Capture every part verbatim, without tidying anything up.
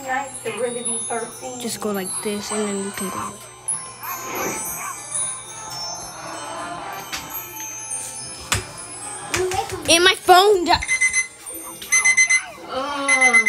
nice to really be thirteen. Just go like this, and then you can go. And my phone died. Oh.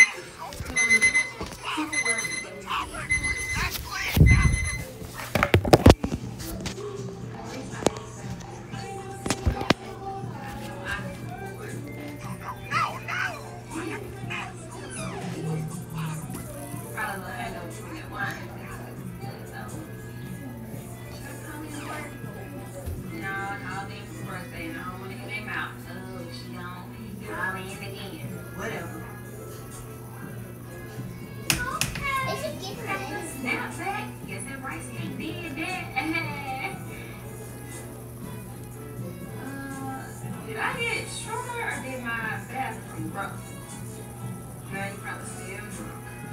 Did I get shorter or did my bathroom grow? Girl, you probably still drunk.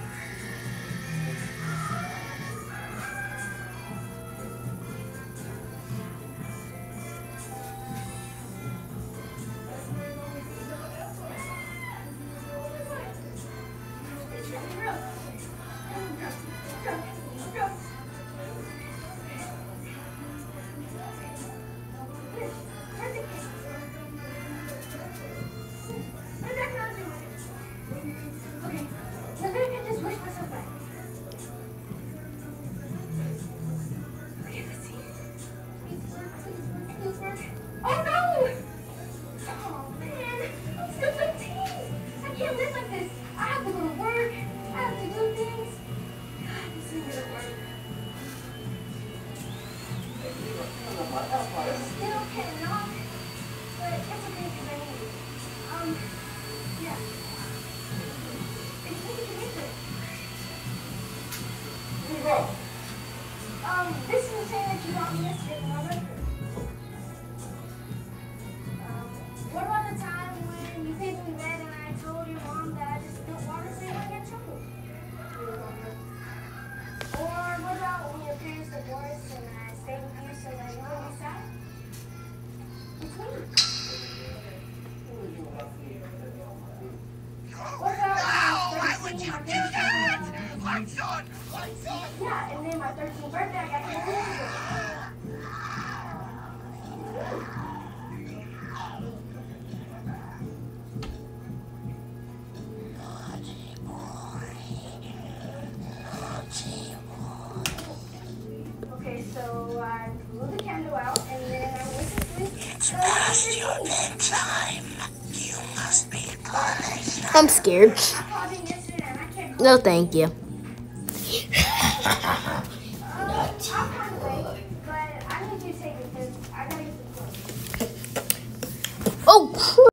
Um, this is the thing that you got me yesterday, remember? Um, what about the time when you came to me bed and I told your mom that I just don't want to say I get in trouble? Or what about when your parents divorced and I stayed with you so that you wouldn't be sad? It's me. What about Oh, why would you do that? Lights on! Lights on! Yeah, and then my thirteenth birthday, I got to Okay, so I blew the candle out, and then I went to sleep. It's past your bedtime. You must be punished. I'm scared. I called in yesterday, and I can't. No, thank you. I'll find a way, but I need you to take it because I gotta get the phone. Oh, crap.